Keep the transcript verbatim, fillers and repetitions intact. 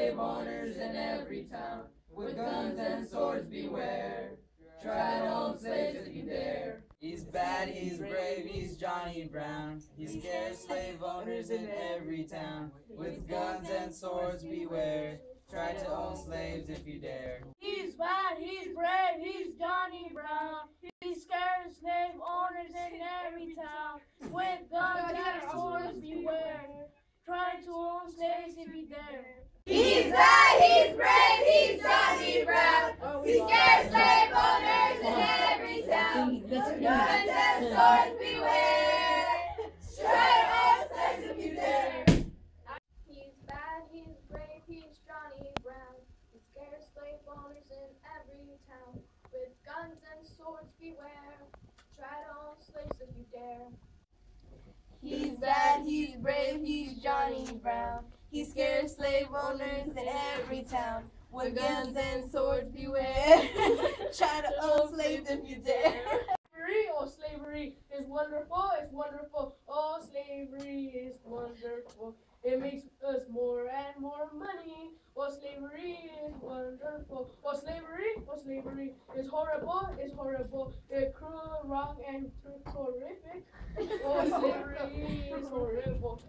slave owners in every town. With guns and swords beware. Try to own slaves if you dare. He's bad, he's brave, he's Johnny Brown. He scares slave owners in every town. With guns and swords beware. Try to own slaves if you dare. He's bad, he's brave, he's Johnny Brown. He scares slave owners in every town. With guns and swords beware. Try to own slaves if you dare. He's bad, he's brave, he's Johnny Brown. He scares slave owners in every town. With guns and swords beware. Try to own slaves if you dare. He's bad, he's brave, he's Johnny Brown. He scares slave owners in every town. With guns and swords beware. Try to own slaves if you dare. He's bad, he's brave, he's Johnny Brown. He scares slave owners in every town. With guns and swords beware. Try to own slaves if you dare. Slavery, oh slavery is wonderful, it's wonderful. Oh slavery is wonderful. It makes us more and more money. Oh slavery is wonderful. Oh slavery, oh slavery is horrible, it's horrible. It's cruel, wrong, and horrific. Oh slavery is horrible.